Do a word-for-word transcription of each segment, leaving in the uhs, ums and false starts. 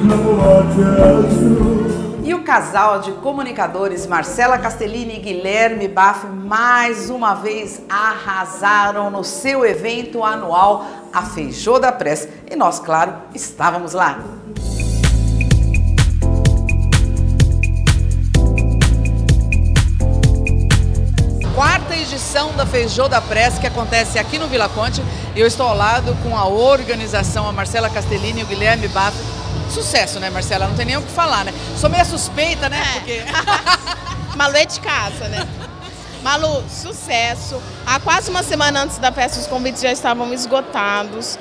E o casal de comunicadores Marcela Castellini e Guilherme Baff mais uma vez arrasaram no seu evento anual, a Feijô da Press. E nós, claro, estávamos lá. Quarta edição da Feijô da Press, que acontece aqui no Vila Conte. Eu estou ao lado com a organização, a Marcela Castellini e o Guilherme Baff. Sucesso, né, Marcela? Não tem nem o que falar, né? Sou meio suspeita, né? É. Porque... Malu é de casa, né? Malu, sucesso. Há quase uma semana antes da festa, os convites já estavam esgotados.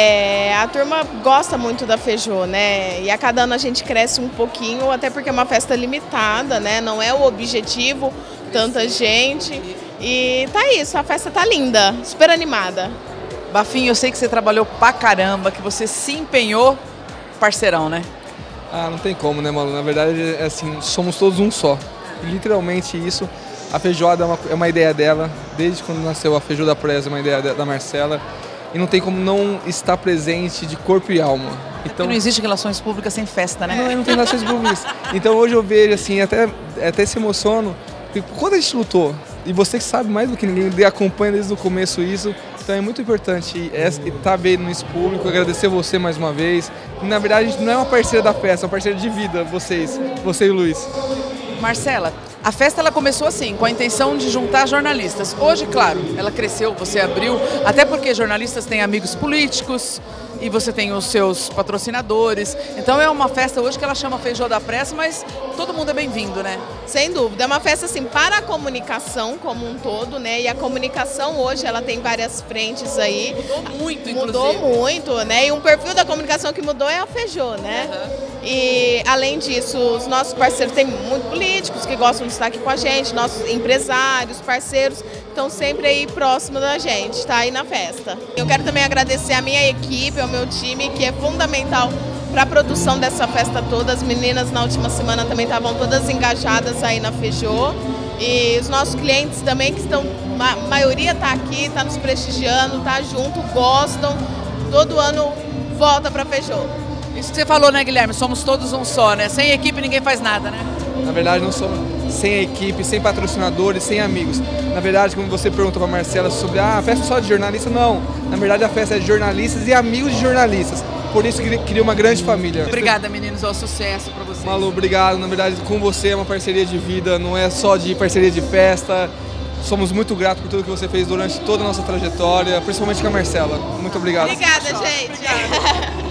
É, a turma gosta muito da Feijô, né? E a cada ano a gente cresce um pouquinho, até porque é uma festa limitada, né? Não é o objetivo, tanta gente. E tá isso, a festa tá linda, super animada. Bafinho, eu sei que você trabalhou pra caramba, que você se empenhou, parceirão, né? Ah, não tem como, né, Malu? Na verdade, é assim, somos todos um só. E, literalmente isso. A feijoada é uma, é uma ideia dela, desde quando nasceu a Feijô da Press, é uma ideia da Marcela. E não tem como não estar presente de corpo e alma. Então não existe relações públicas sem festa, né? Não, não tem relações públicas. Então hoje eu vejo, assim, até, até se emociono. Quando a gente lutou, e você que sabe mais do que ninguém, acompanha desde o começo isso, então é muito importante estar vendo isso público, agradecer você mais uma vez. E, na verdade, a gente não é uma parceira da festa, é uma parceira de vida, vocês, você e o Luiz. Marcela, a festa ela começou assim, com a intenção de juntar jornalistas. Hoje, claro, ela cresceu, você abriu, até porque jornalistas têm amigos políticos e você tem os seus patrocinadores. Então é uma festa hoje que ela chama Feijô da Press, mas todo mundo é bem-vindo, né? Sem dúvida, é uma festa assim para a comunicação como um todo, né? E a comunicação hoje ela tem várias frentes aí. Mudou muito, inclusive. Mudou muito, né? E um perfil da comunicação que mudou é a Feijô, né? Uhum. E além disso, os nossos parceiros, tem muitos políticos que gostam de estar aqui com a gente, nossos empresários, parceiros, estão sempre aí próximo da gente, tá aí na festa. Eu quero também agradecer a minha equipe, ao meu time, que é fundamental para a produção dessa festa toda. As meninas na última semana também estavam todas engajadas aí na Feijô. E os nossos clientes também, que estão, a maioria está aqui, está nos prestigiando, está junto, gostam, todo ano volta para a Feijô. Isso que você falou, né, Guilherme? Somos todos um só, né? Sem equipe ninguém faz nada, né? Na verdade, não somos sem equipe, sem patrocinadores, sem amigos. Na verdade, como você perguntou para a Marcela sobre ah, a festa é só de jornalista, não. Na verdade, a festa é de jornalistas e amigos de jornalistas. Por isso que cria uma grande família. Obrigada, meninos. Ao sucesso para vocês. Malu, obrigado. Na verdade, com você é uma parceria de vida, não é só de parceria de festa. Somos muito gratos por tudo que você fez durante toda a nossa trajetória, principalmente com a Marcela. Muito obrigado. Obrigada, gente. Obrigada.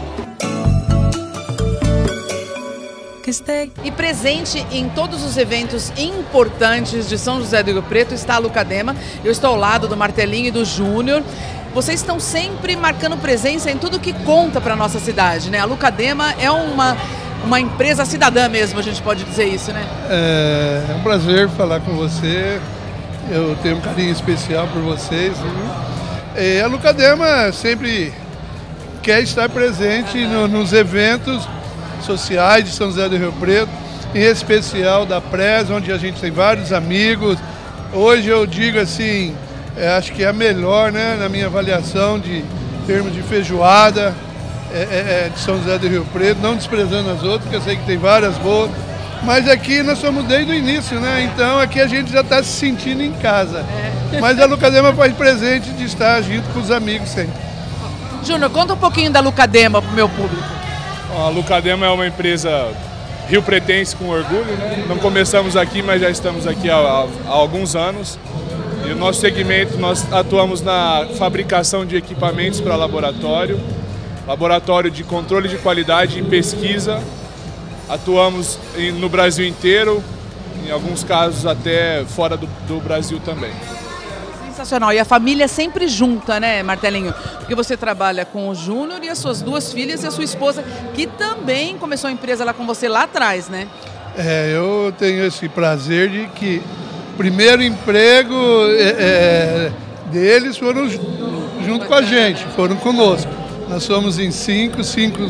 E presente em todos os eventos importantes de São José do Rio Preto está a Lucadema. Eu estou ao lado do Martelinho e do Júnior. Vocês estão sempre marcando presença em tudo que conta para a nossa cidade, né? A Lucadema é uma, uma empresa cidadã mesmo, a gente pode dizer isso, né? É, é um prazer falar com você. Eu tenho um carinho especial por vocês. E a Lucadema sempre quer estar presente no, nos eventos sociais de São José do Rio Preto, em especial da Press, onde a gente tem vários amigos. Hoje eu digo assim, é, acho que é a melhor, né, na minha avaliação de termos de feijoada é, é, de São José do Rio Preto, não desprezando as outras, que eu sei que tem várias boas, mas aqui nós somos desde o início, né? Então aqui a gente já está se sentindo em casa. É. Mas a Lucadema faz presente de estar junto com os amigos sempre. Júnior, conta um pouquinho da Lucadema para o meu público. A Lucadema é uma empresa rio-pretense com orgulho, né? Não começamos aqui, mas já estamos aqui há, há alguns anos. E o nosso segmento, nós atuamos na fabricação de equipamentos para laboratório, laboratório de controle de qualidade e pesquisa. Atuamos em, no Brasil inteiro, em alguns casos até fora do, do Brasil também. Sensacional. E a família sempre junta, né, Martelinho? Porque você trabalha com o Júnior e as suas duas filhas e a sua esposa, que também começou a empresa lá com você lá atrás, né? É, eu tenho esse prazer de que o primeiro emprego é, é, deles foram junto com a gente, foram conosco. Nós somos em cinco, cinco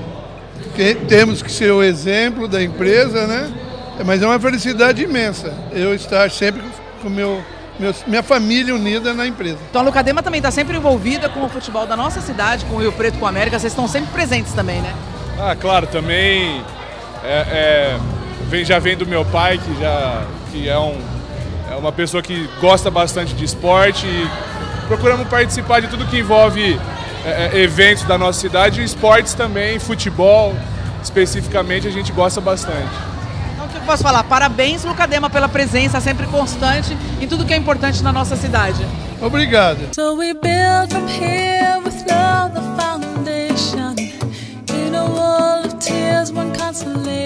que temos que ser o exemplo da empresa, né? Mas é uma felicidade imensa eu estar sempre com o meu... Meu, minha família unida na empresa. Então a Lucadema também está sempre envolvida com o futebol da nossa cidade, com o Rio Preto, com a América. Vocês estão sempre presentes também, né? Ah, claro, também é, é, vem, já vem do meu pai, que, já, que é, um, é uma pessoa que gosta bastante de esporte e procuramos participar de tudo que envolve é, eventos da nossa cidade e esportes também, futebol especificamente, a gente gosta bastante. Então, o que eu posso falar? Parabéns, Lucadema, pela presença sempre constante em tudo que é importante na nossa cidade. Obrigado. So we build from here with love the foundation. In a wall of tears, one consolation.